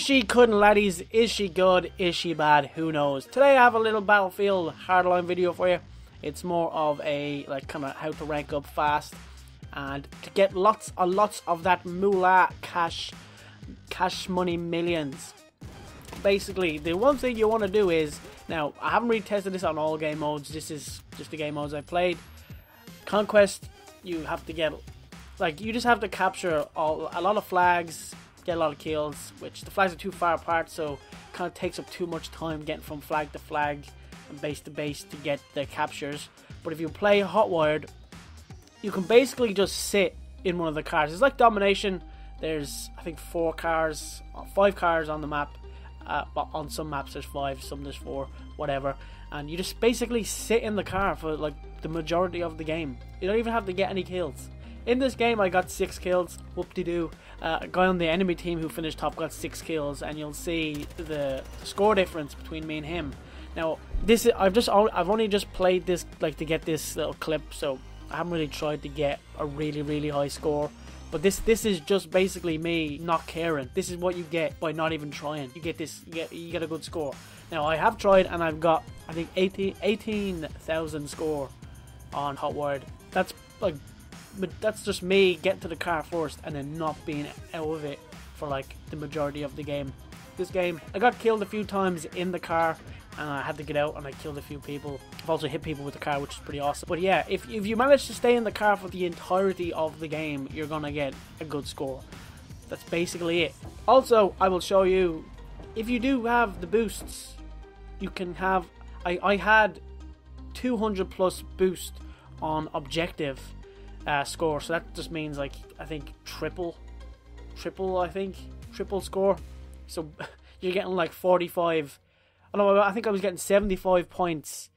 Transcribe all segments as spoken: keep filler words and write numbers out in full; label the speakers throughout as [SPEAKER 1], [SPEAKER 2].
[SPEAKER 1] she couldn't, laddies? Is she good? Is she bad? Who knows? Today I have a little Battlefield Hardline video for you. It's more of a like kind of how to rank up fast and to get lots and lots of that moolah cash, cash money millions. Basically, the one thing you want to do is, now I haven't really tested this on all game modes. This is just the game modes I've played. Conquest, you have to get like you just have to capture all, a lot of flags. Get a lot of kills, which the flags are too far apart, so it kind of takes up too much time getting from flag to flag and base to base to get the captures. But if you play HOTWIRE, you can basically just sit in one of the cars. It's like domination. There's I think four cars, five cars on the map. Uh, but on some maps there's five, some there's four, whatever. And you just basically sit in the car for like the majority of the game. You don't even have to get any kills. In this game, I got six kills. Whoop-de-doo. Uh, a guy on the enemy team who finished top got six kills, and you'll see the score difference between me and him. Now, this is, I've just I've only just played this like to get this little clip, so I haven't really tried to get a really really high score. But this this is just basically me not caring. This is what you get by not even trying. You get this. You get you get a good score. Now I have tried, and I've got I think eighteen thousand score on HOTWIRE. That's like. But that's just me getting to the car first and then not being out of it for like the majority of the game. This game, I got killed a few times in the car and I had to get out and I killed a few people. I've also hit people with the car, which is pretty awesome. But yeah, if, if you manage to stay in the car for the entirety of the game, you're gonna get a good score. That's basically it. Also, I will show you, if you do have the boosts, you can have, I, I had two hundred plus boost on objective. Uh, score, so that just means like I think triple triple I think triple score, so you're getting like forty-five, I don't know, I think I was getting seventy-five points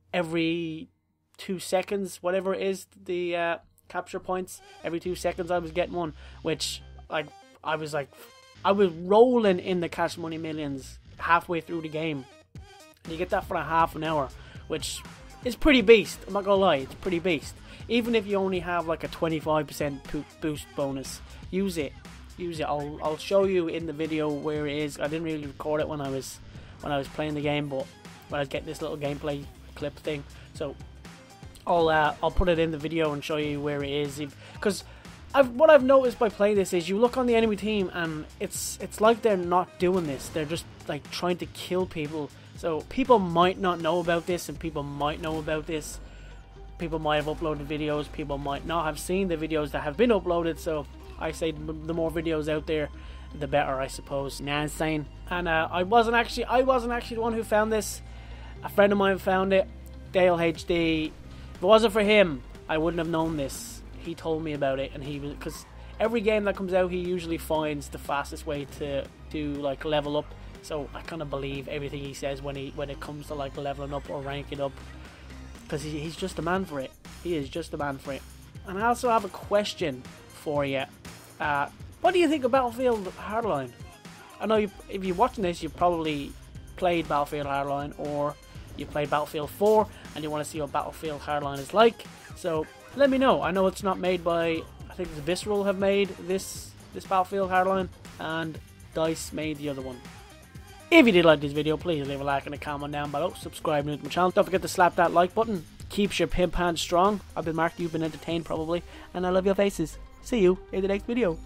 [SPEAKER 1] every two seconds, whatever it is, the uh, capture points every two seconds I was getting one, which like I was like I was rolling in the cash money millions halfway through the game, and you get that for a half an hour, which is pretty beast. I'm not gonna lie, it's pretty beast. Even if you only have like a twenty-five percent boost bonus, use it. Use it. I'll I'll show you in the video where it is. I didn't really record it when I was when I was playing the game, but when I was getting this little gameplay clip thing, so I'll uh, I'll put it in the video and show you where it is. Because I've what I've noticed by playing this is you look on the enemy team and it's it's like they're not doing this. They're just like trying to kill people. So people might not know about this, and people might know about this. People might have uploaded videos, people might not have seen the videos that have been uploaded, so I say the more videos out there, the better, I suppose. Nah, insane. And uh, I wasn't actually, I wasn't actually the one who found this. A friend of mine found it, Dale H D. If it wasn't for him, I wouldn't have known this. He told me about it, and he was, because every game that comes out, he usually finds the fastest way to to like level up. So I kind of believe everything he says when he when it comes to like leveling up or ranking up. Because he, he's just a man for it. He is just a man for it. And I also have a question for you. Uh, what do you think of Battlefield Hardline? I know you, if you're watching this, you've probably played Battlefield Hardline, or you played Battlefield four and you want to see what Battlefield Hardline is like. So let me know. I know it's not made by, I think Visceral have made this, this Battlefield Hardline, and DICE made the other one. If you did like this video, please leave a like and a comment down below. Subscribe to my channel. Don't forget to slap that like button. Keeps your pimp hand strong. I've been Mark. You've been entertained probably. And I love your faces. See you in the next video.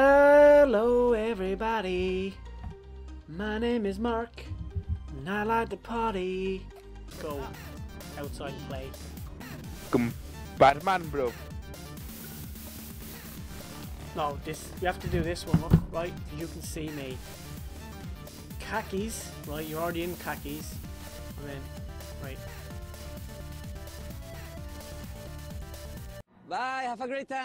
[SPEAKER 1] Hello everybody. My name is Mark. And I like to party. Go outside and play.
[SPEAKER 2] Come Batman, bro.
[SPEAKER 1] No, this, you have to do this one, look, right? You can see me. Khakis, right, you're already in khakis, and then, right.
[SPEAKER 3] Bye, have a great time.